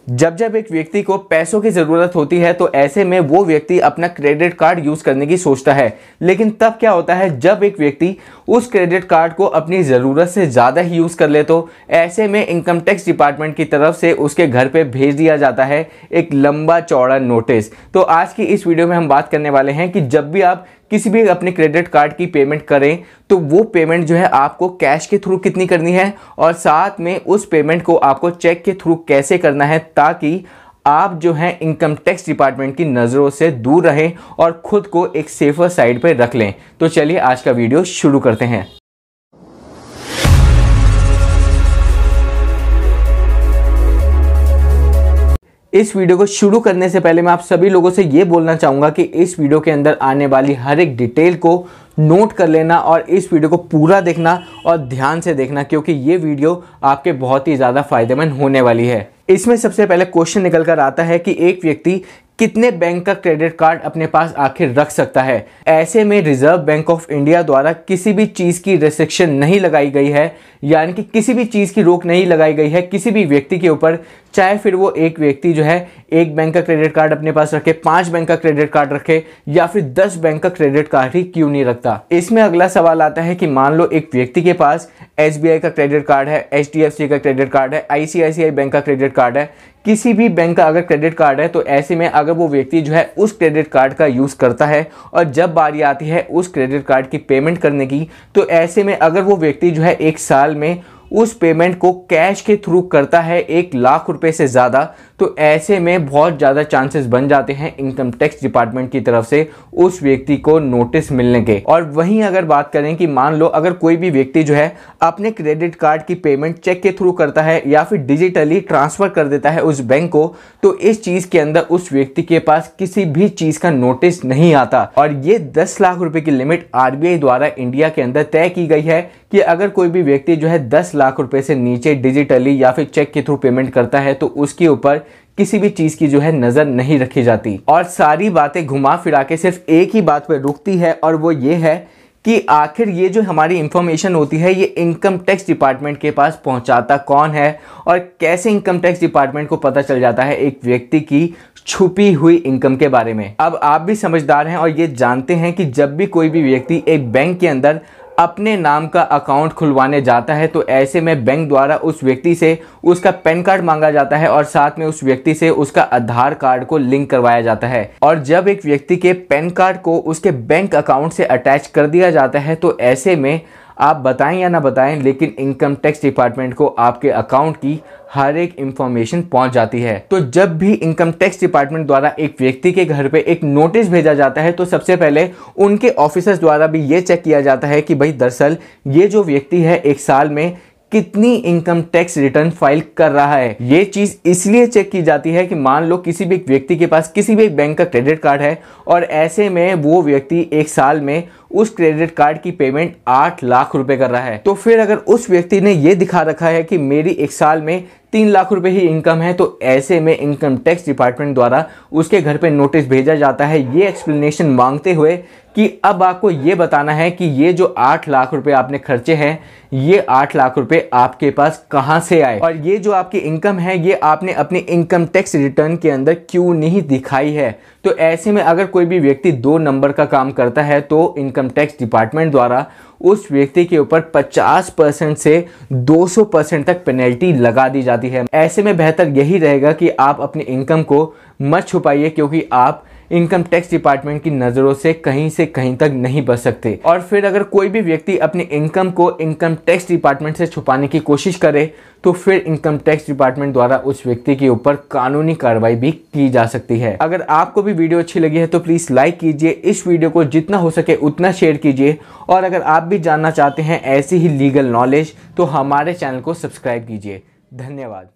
जब जब एक व्यक्ति को पैसों की ज़रूरत होती है तो ऐसे में वो व्यक्ति अपना क्रेडिट कार्ड यूज़ करने की सोचता है। लेकिन तब क्या होता है, जब एक व्यक्ति उस क्रेडिट कार्ड को अपनी ज़रूरत से ज़्यादा ही यूज़ कर ले तो ऐसे में इनकम टैक्स डिपार्टमेंट की तरफ से उसके घर पे भेज दिया जाता है एक लंबा चौड़ा नोटिस। तो आज की इस वीडियो में हम बात करने वाले हैं कि जब भी आप किसी भी अपने क्रेडिट कार्ड की पेमेंट करें तो वो पेमेंट जो है आपको कैश के थ्रू कितनी करनी है और साथ में उस पेमेंट को आपको चेक के थ्रू कैसे करना है, ताकि आप जो है इनकम टैक्स डिपार्टमेंट की नज़रों से दूर रहें और खुद को एक सेफर साइड पर रख लें। तो चलिए आज का वीडियो शुरू करते हैं। इस वीडियो को शुरू करने से पहले मैं आप सभी लोगों से ये बोलना चाहूँगा कि इस वीडियो के अंदर आने वाली हर एक डिटेल को नोट कर लेना और इस वीडियो को पूरा देखना और ध्यान से देखना, क्योंकि ये वीडियो आपके बहुत ही ज़्यादा फायदेमंद होने वाली है। इसमें सबसे पहले क्वेश्चन निकल कर आता है कि एक व्यक्ति कितने बैंक का क्रेडिट कार्ड अपने पास आखिर रख सकता है। ऐसे में रिजर्व बैंक ऑफ इंडिया द्वारा किसी भी चीज़ की रेस्ट्रिक्शन नहीं लगाई गई है, यानी कि किसी भी चीज़ की रोक नहीं लगाई गई है किसी भी व्यक्ति के ऊपर, चाहे फिर वो एक व्यक्ति जो है एक बैंक का क्रेडिट कार्ड अपने पास रखे, 5 बैंक का क्रेडिट कार्ड रखे या फिर 10 बैंक का क्रेडिट कार्ड ही क्यों नहीं रखता। इसमें अगला सवाल आता है कि मान लो एक व्यक्ति के पास SBI का क्रेडिट कार्ड है, HDFC का क्रेडिट कार्ड है, ICICI बैंक का क्रेडिट कार्ड है, किसी भी बैंक का अगर क्रेडिट कार्ड है, तो ऐसे में अगर वो व्यक्ति जो है उस क्रेडिट कार्ड का यूज़ करता है और जब बारी आती है उस क्रेडिट कार्ड की पेमेंट करने की, तो ऐसे में अगर वो व्यक्ति जो है एक साल में उस पेमेंट को कैश के थ्रू करता है 1 लाख रुपए से ज़्यादा, तो ऐसे में बहुत ज़्यादा चांसेस बन जाते हैं इनकम टैक्स डिपार्टमेंट की तरफ से उस व्यक्ति को नोटिस मिलने के। और वहीं अगर बात करें कि मान लो अगर कोई भी व्यक्ति जो है अपने क्रेडिट कार्ड की पेमेंट चेक के थ्रू करता है या फिर डिजिटली ट्रांसफ़र कर देता है उस बैंक को, तो इस चीज़ के अंदर उस व्यक्ति के पास किसी भी चीज़ का नोटिस नहीं आता। और ये 10 लाख रुपए की लिमिट RBI द्वारा इंडिया के अंदर तय की गई है कि अगर कोई भी व्यक्ति जो है 10 लाख रुपए से नीचे डिजिटली या फिर चेक के थ्रू पेमेंट करता है तो उसके ऊपर किसी भी चीज़ की जो है नज़र नहीं रखी जाती। और सारी बातें घुमा फिरा के सिर्फ एक ही बात पर रुकती है और वो ये है कि आखिर ये जो हमारी इंफॉर्मेशन होती है ये इनकम टैक्स डिपार्टमेंट के पास पहुंचाता कौन है और कैसे इनकम टैक्स डिपार्टमेंट को पता चल जाता है एक व्यक्ति की छुपी हुई इनकम के बारे में। अब आप भी समझदार हैं और ये जानते हैं कि जब भी कोई भी व्यक्ति एक बैंक के अंदर अपने नाम का अकाउंट खुलवाने जाता है तो ऐसे में बैंक द्वारा उस व्यक्ति से उसका पैन कार्ड मांगा जाता है और साथ में उस व्यक्ति से उसका आधार कार्ड को लिंक करवाया जाता है। और जब एक व्यक्ति के पैन कार्ड को उसके बैंक अकाउंट से अटैच कर दिया जाता है तो ऐसे में आप बताएं या ना बताएं, लेकिन इनकम टैक्स डिपार्टमेंट को आपके अकाउंट की हर एक इंफॉर्मेशन पहुंच जाती है। तो जब भी इनकम टैक्स डिपार्टमेंट द्वारा एक व्यक्ति के घर पे एक नोटिस भेजा जाता है तो सबसे पहले उनके ऑफिसर्स द्वारा भी ये चेक किया जाता है कि भाई दरअसल ये जो व्यक्ति है एक साल में कितनी इनकम टैक्स रिटर्न फाइल कर रहा है। ये चीज़ इसलिए चेक की जाती है कि मान लो किसी भी व्यक्ति के पास किसी भी बैंक का क्रेडिट कार्ड है और ऐसे में वो व्यक्ति एक साल में उस क्रेडिट कार्ड की पेमेंट 8 लाख रुपए कर रहा है, तो फिर अगर उस व्यक्ति ने ये दिखा रखा है कि मेरी एक साल में 3 लाख रुपए ही इनकम है, तो ऐसे में इनकम टैक्स डिपार्टमेंट द्वारा उसके घर पे नोटिस भेजा जाता है ये एक्सप्लेनेशन मांगते हुए कि अब आपको ये बताना है कि ये जो 8 लाख रुपए आपने खर्चे हैं ये 8 लाख रुपए आपके पास कहाँ से आए और ये जो आपकी इनकम है ये आपने अपने इनकम टैक्स रिटर्न के अंदर क्यों नहीं दिखाई है। तो ऐसे में अगर कोई भी व्यक्ति 2 नंबर का काम करता है तो इनकम टैक्स डिपार्टमेंट द्वारा उस व्यक्ति के ऊपर 50% से 200% तक पेनल्टी लगा दी जाती है। ऐसे में बेहतर यही रहेगा कि आप अपनी इनकम को मत छुपाइए, क्योंकि आप इनकम टैक्स डिपार्टमेंट की नज़रों से कहीं तक नहीं बच सकते। और फिर अगर कोई भी व्यक्ति अपनी इनकम को इनकम टैक्स डिपार्टमेंट से छुपाने की कोशिश करे तो फिर इनकम टैक्स डिपार्टमेंट द्वारा उस व्यक्ति के ऊपर कानूनी कार्रवाई भी की जा सकती है। अगर आपको भी वीडियो अच्छी लगी है तो प्लीज़ लाइक कीजिए, इस वीडियो को जितना हो सके उतना शेयर कीजिए और अगर आप भी जानना चाहते हैं ऐसी ही लीगल नॉलेज तो हमारे चैनल को सब्सक्राइब कीजिए। धन्यवाद।